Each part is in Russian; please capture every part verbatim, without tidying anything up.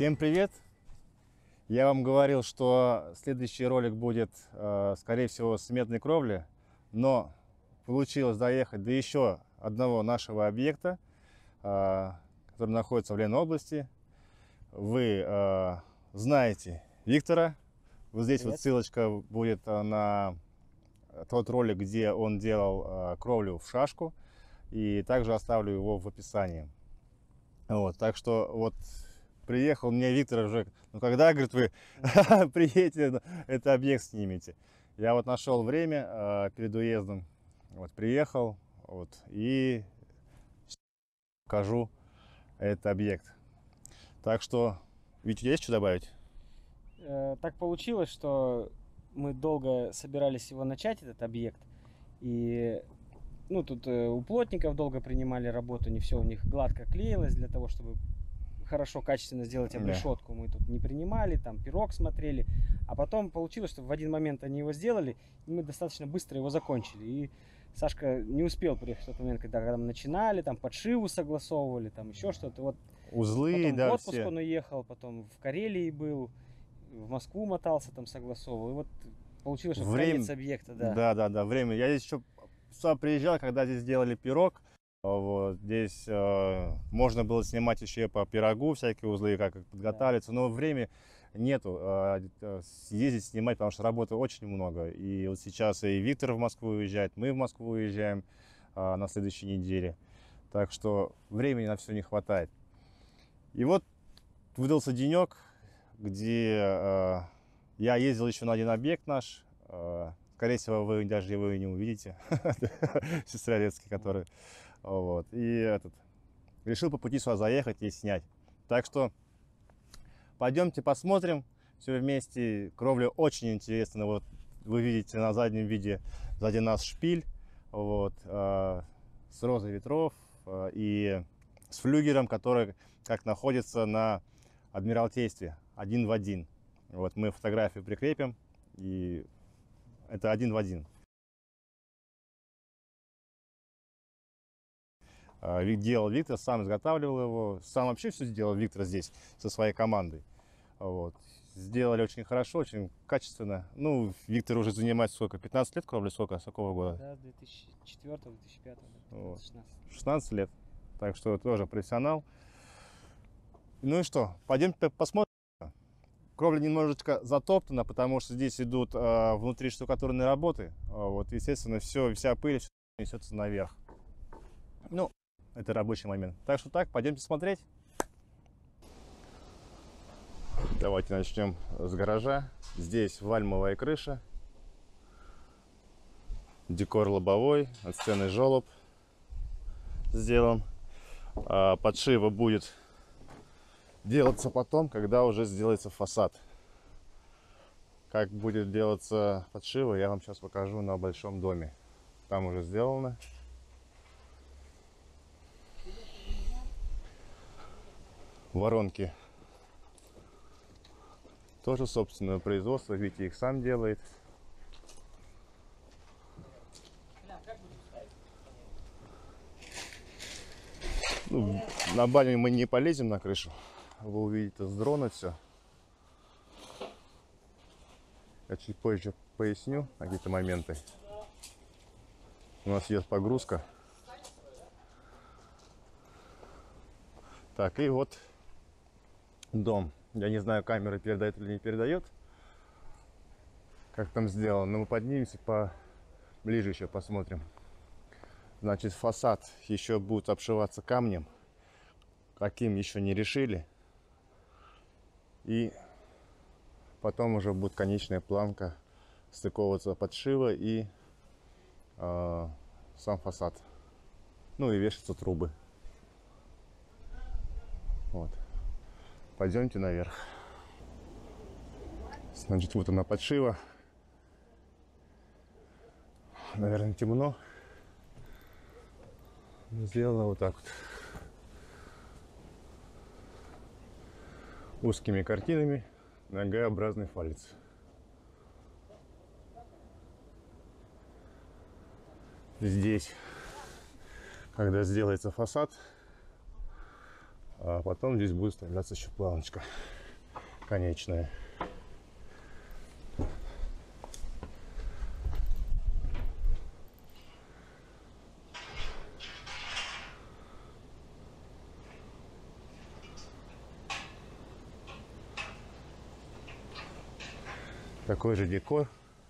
Всем привет! Я вам говорил, что следующий ролик будет, э, скорее всего, с медной кровли, но получилось доехать до еще одного нашего объекта, э, который находится в Ленобласти. Вы э, знаете Виктора. Вот здесь Привет. вот ссылочка будет на тот ролик, где он делал э, кровлю в шашку, и также оставлю его в описании. Вот, так что вот приехал мне Виктор уже, ну когда, говорит, вы приедете, это объект снимете. Я вот нашел время э, перед уездом, вот приехал, вот, и покажу этот объект. Так что, Витя, есть что добавить? Э, Так получилось, что мы долго собирались его начать, этот объект. И ну, тут э, у плотников долго принимали работу, не все у них гладко клеилось. Для того, чтобы хорошо, качественно сделать обрешетку, мы тут не принимали, там пирог смотрели. А потом получилось, что в один момент они его сделали, и мы достаточно быстро его закончили. И Сашка не успел приехать в тот момент, когда, когда мы начинали, там подшиву согласовывали, там еще что-то. Вот Узлы, потом да, в отпуск все. он уехал, потом в Карелии был, в Москву мотался, там согласовывал. И вот получилось, что Время... конец объекта, да. Да, да, да, время. Я здесь еще сюда приезжал, когда здесь делали пирог. Вот здесь э, можно было снимать еще по пирогу всякие узлы, как их подготавливаться, да. Но время нету э, ездить снимать, потому что работы очень много. И вот сейчас и Виктор в Москву уезжает, мы в Москву уезжаем э, на следующей неделе. Так что времени на все не хватает. И вот выдался денек, где э, я ездил еще на один объект наш. Э, скорее всего, вы даже его и не увидите. Сестрорецкий, который... Вот. И этот, решил по пути сюда заехать и снять. Так что пойдемте посмотрим все вместе. Кровля очень интересная. Вот вы видите на заднем виде сзади нас шпиль. Вот, э, с розой ветров э, и с флюгером, который как находится на Адмиралтействе. Один в один. Вот, мы фотографию прикрепим. И это один в один. Делал Виктор, сам изготавливал его, сам вообще все сделал Виктор здесь со своей командой. Вот. Сделали очень хорошо, очень качественно. Ну, Виктор уже занимается сколько? пятнадцать лет кровли, сколько? С какого года? Да, с две тысячи четвёртого — две тысячи пятого, Вот. шестнадцать. шестнадцать лет. Так что тоже профессионал. Ну и что, пойдем посмотрим. Кровля немножечко затоптана, потому что здесь идут э, внутри штукатурные работы. Вот, естественно, все, вся пыль несется наверх. Ну, это рабочий момент. Так что так, пойдемте смотреть. Давайте начнем с гаража. Здесь вальмовая крыша. Декор лобовой, отстойный желоб сделан. А подшива будет делаться потом, когда уже сделается фасад. Как будет делаться подшива, я вам сейчас покажу на большом доме. Там уже сделано. Воронки тоже собственное производство, Витя их сам делает. Ну, на баню мы не полезем на крышу, вы увидите с дрона все. Я чуть позже поясню какие-то моменты. У нас есть погрузка. Так, и вот дом. Я не знаю, камера передает или не передает, как там сделано, но мы поднимемся по ближе еще посмотрим. Значит, фасад еще будет обшиваться камнем, каким еще не решили, и потом уже будет конечная планка стыковываться подшива и э, сам фасад, ну и вешаться трубы. Вот. Пойдемте наверх. Значит, вот она подшива. Наверное, темно. Сделано вот так вот. Узкими картинами на Г-образный фалец. Здесь, когда сделается фасад, А потом здесь будет вставляться еще планочка конечная. Такой же декор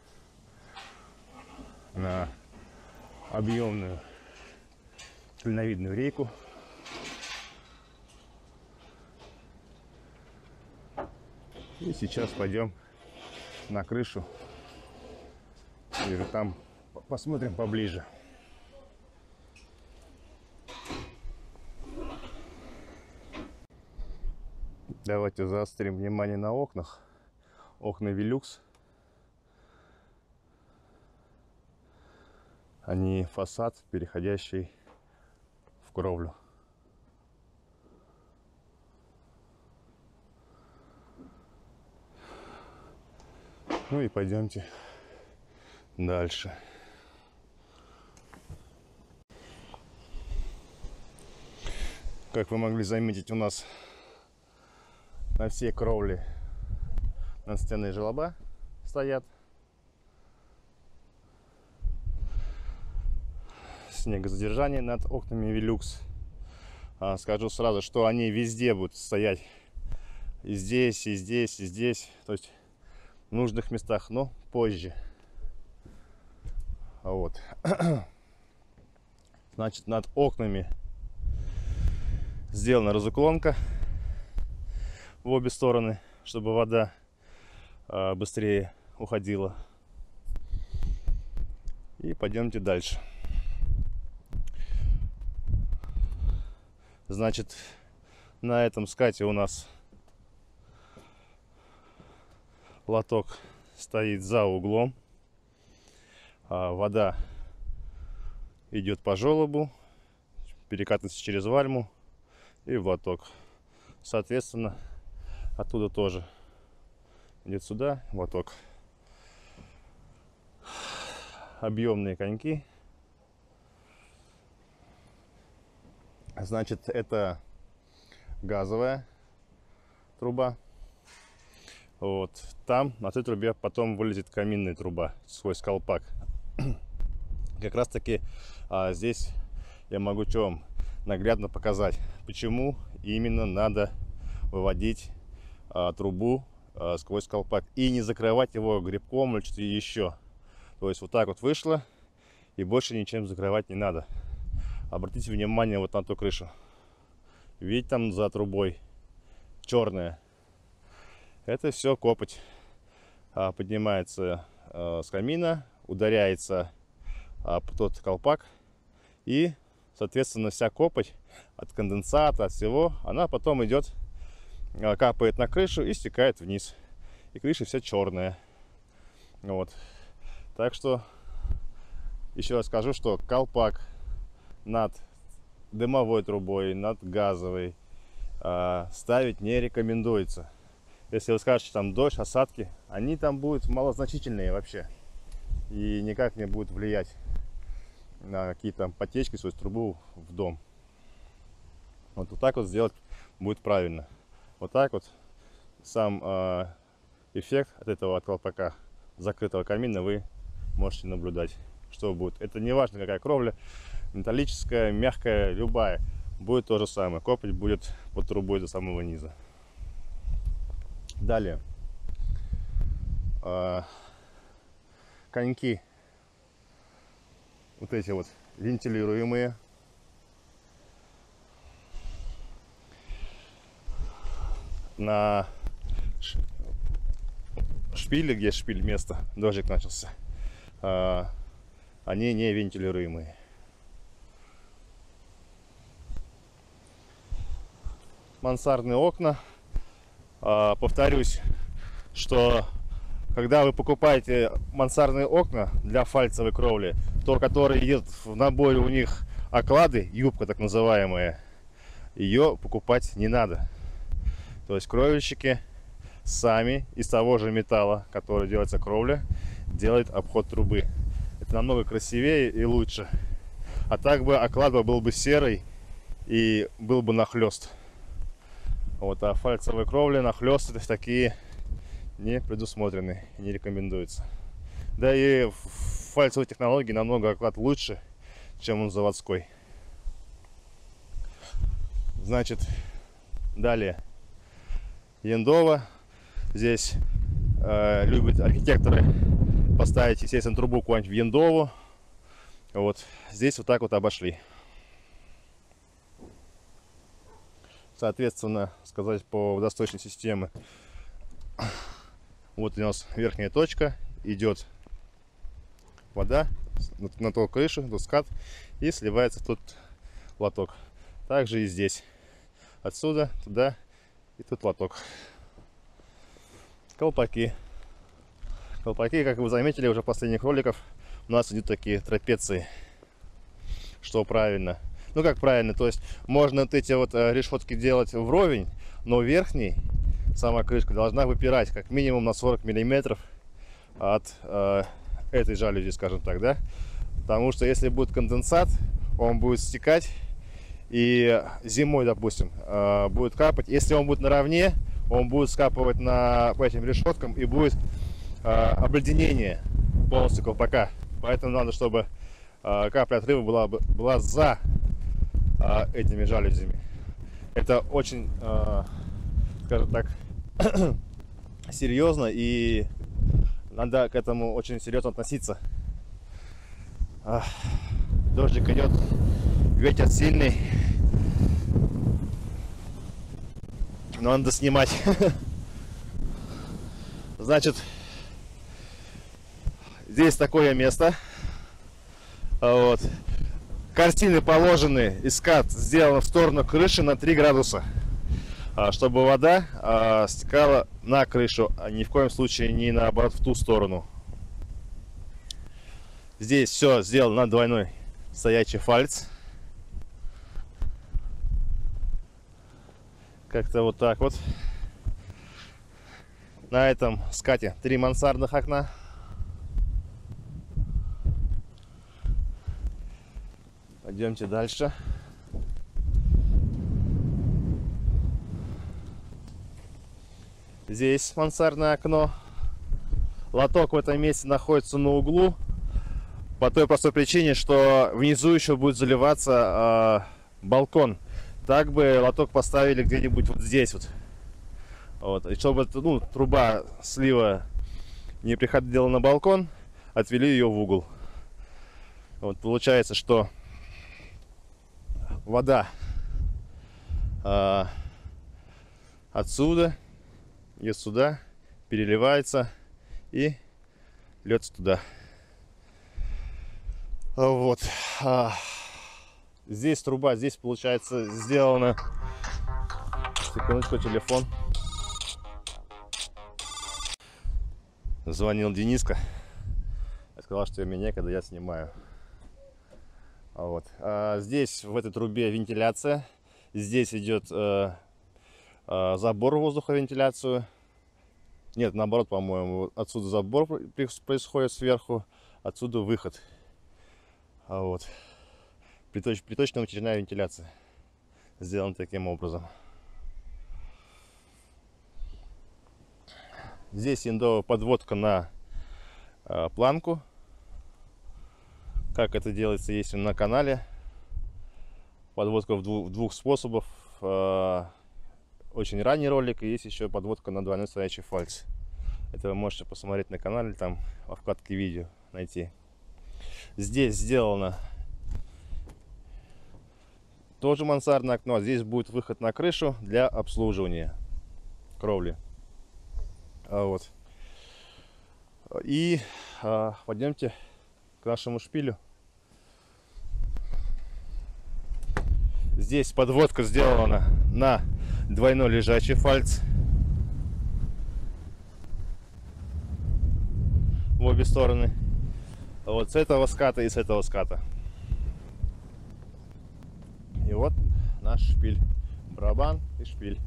на объемную клиновидную рейку. И сейчас пойдем на крышу и уже там посмотрим поближе. Давайте заострим внимание на окнах. Окна Velux. Они фасад, переходящий в кровлю. Ну и пойдемте дальше. Как вы могли заметить, у нас на всей кровле настенные желоба стоят. Снегозадержание над окнами Velux. А, скажу сразу, что они везде будут стоять. И здесь, и здесь, и здесь. То есть в нужных местах, но позже. Вот. Значит, над окнами сделана разуклонка в обе стороны, чтобы вода а, быстрее уходила. И пойдемте дальше. Значит, на этом скате у нас лоток стоит за углом. А вода идет по желобу, перекатывается через вальму и в лоток. Соответственно, оттуда тоже идет сюда лоток. Объемные коньки. Значит, это газовая труба. Вот. Там на этой трубе потом вылезет каминная труба сквозь колпак. Как раз таки а, здесь я могу что вам наглядно показать, почему именно надо выводить а, трубу а, сквозь колпак и не закрывать его грибком или что-то еще. То есть вот так вот вышло, и больше ничем закрывать не надо. Обратите внимание вот на ту крышу. Видите, там за трубой черная. Это все копоть. А, поднимается а, с камина, ударяется об тот колпак. И, соответственно, вся копоть от конденсата, от всего, она потом идет, а, капает на крышу и стекает вниз. И крыша вся черная. Вот. Так что, еще раз скажу, что колпак над дымовой трубой, над газовой э, ставить не рекомендуется. Если вы скажете, там дождь, осадки, они там будут малозначительные вообще. И никак не будут влиять на какие-то потечки сквозь трубу в дом. Вот, вот так вот сделать будет правильно. Вот так вот сам э, эффект от этого от колпака закрытого камина вы можете наблюдать, что будет. Это не важно, какая кровля. Металлическая, мягкая, любая, будет то же самое. Копоть будет под трубой до самого низа. Далее. А, коньки. Вот эти вот вентилируемые. На шпиле, где шпиль место, дождик начался, а, они не вентилируемые. Мансардные окна. Повторюсь, что когда вы покупаете мансардные окна для фальцевой кровли, то, которые идет в наборе у них оклады, юбка так называемая, ее покупать не надо. То есть кровельщики сами из того же металла, который делается кровля, делают обход трубы. Это намного красивее и лучше. А так бы оклад был бы серый и был бы нахлест. Вот, а фальцевые кровли, нахлесты такие не предусмотрены, не рекомендуется. Да и в фальцевой технологии намного оклад лучше, чем он заводской. Значит, далее Яндова. Здесь э, любят архитекторы поставить, естественно, трубу куда-нибудь в Яндову. Вот здесь вот так вот обошли. Соответственно, сказать по водосточной системе. Вот у нас верхняя точка, идет вода на ту крышу, на скат, и сливается в тот лоток. Также и здесь. Отсюда, туда, и тут лоток. Колпаки. Колпаки, как вы заметили уже в последних роликах, у нас идут такие трапеции. Что правильно. Ну как правильно, то есть можно вот эти вот решетки делать вровень, но верхний, сама крышка должна выпирать как минимум на сорок миллиметров от э, этой жалюзи, скажем так, да. Потому что если будет конденсат, он будет стекать, и зимой, допустим, э, будет капать. Если он будет наравне, он будет скапывать на, по этим решеткам, и будет э, обледенение полностью колпака. Поэтому надо, чтобы э, капля отрыва была, была за э, этими жалюзями. Это очень, э, скажем так, серьезно, и надо к этому очень серьезно относиться. Дождик идет, ветер сильный, но надо снимать. Значит, здесь такое место. Вот. Картины положены, и скат сделан в сторону крыши на три градуса, чтобы вода стекала на крышу, а ни в коем случае не наоборот в ту сторону. Здесь все сделано на двойной стоячий фальц. Как-то вот так вот. На этом скате три мансардных окна. Пойдемте дальше. Здесь мансардное окно. Лоток в этом месте находится на углу. По той простой причине, что внизу еще будет заливаться э, балкон. Так бы лоток поставили где-нибудь вот здесь вот. Вот. И чтобы ну, труба слива не приходила на балкон, отвели ее в угол. Вот получается, что вода э, отсюда и сюда переливается и льется туда. Вот. Здесь труба, здесь получается сделано. Секундочку, телефон. Звонил Дениска. Я сказал, что меня, когда я снимаю. Вот. А здесь в этой трубе вентиляция. Здесь идет э, э, забор воздуховентиляцию. Нет, наоборот, по-моему, отсюда забор происходит сверху, отсюда выход. А вот. Приточ, приточно-вытяжная вентиляция сделана таким образом. Здесь яндовая подводка на э, планку. Как это делается, есть на канале. Подводка в двух, двух способов. Э, очень ранний ролик, и есть еще подводка на двойной стоячий фальц. Это вы можете посмотреть на канале, там во вкладке видео найти. Здесь сделано тоже мансардное окно, а здесь будет выход на крышу для обслуживания кровли. А вот. И а, пойдемте к нашему шпилю. Здесь подводка сделана на двойной лежачий фальц. В обе стороны. Вот с этого ската и с этого ската. И вот наш шпиль. Барабан и шпиль.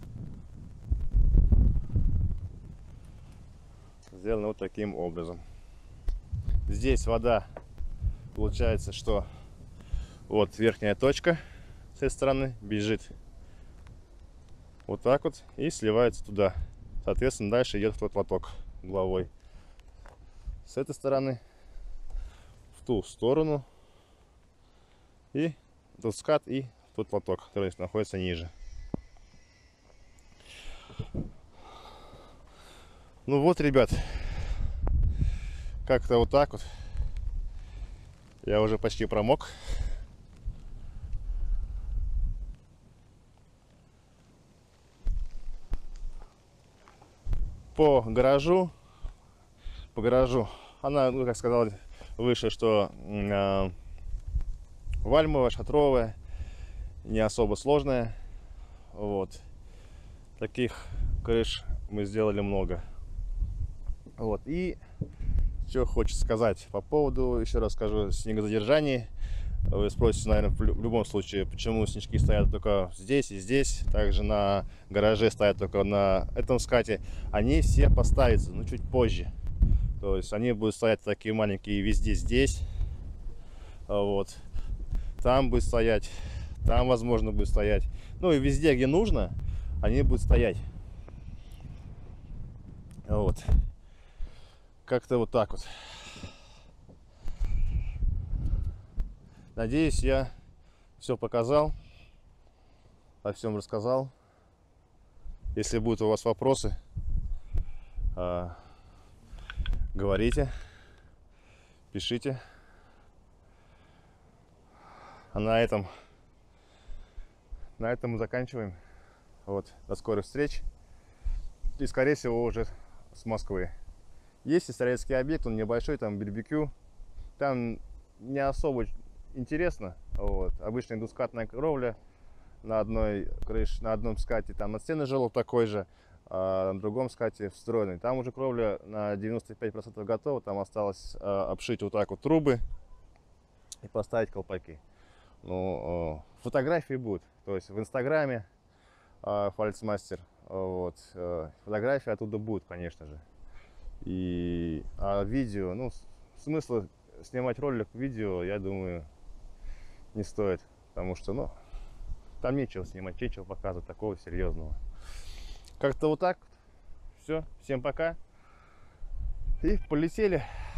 Сделано вот таким образом. Здесь вода, получается, что вот верхняя точка с этой стороны бежит Вот так вот. И сливается туда. Соответственно, дальше идет в тот лоток угловой. С этой стороны в ту сторону. И тот скат и тот лоток, который находится ниже. Ну вот, ребят, как-то вот так вот. Я уже почти промок. По гаражу, по гаражу, она, ну, как сказал выше, что э, вальмовая, шатровая, не особо сложная. Вот. Таких крыш мы сделали много. Вот. И что хочется сказать по поводу, еще раз скажу, снегозадержаний. Вы спросите, наверное, в любом случае, почему снежки стоят только здесь и здесь. Также на гараже стоят только на этом скате. Они все поставятся, но чуть позже. То есть они будут стоять такие маленькие везде здесь. Вот. Там будет стоять. Там, возможно, будет стоять. Ну и везде, где нужно, они будут стоять. Вот. Как-то вот так вот. Надеюсь, я все показал, о всем рассказал. Если будут у вас вопросы, говорите, пишите. А на этом, на этом мы заканчиваем. Вот, до скорых встреч. И, скорее всего, уже с Москвы. Есть исторический объект, он небольшой, там барбекю. Там не особо интересно. Вот. Обычная двускатная кровля на одной крыше, на одном скате, там настенный желоб такой же, а на другом скате встроенный. Там уже кровля на девяносто пять процентов готова, там осталось а, обшить вот так вот трубы и поставить колпаки. Ну, фотографии будут, то есть в инстаграме а, Фальцмастер, вот, а, фотографии оттуда будут, конечно же. И а видео, ну, смысла снимать ролик, видео, я думаю, не стоит, потому что, ну, там нечего снимать, нечего показывать такого серьезного. Как-то вот так. Все, всем пока. И полетели.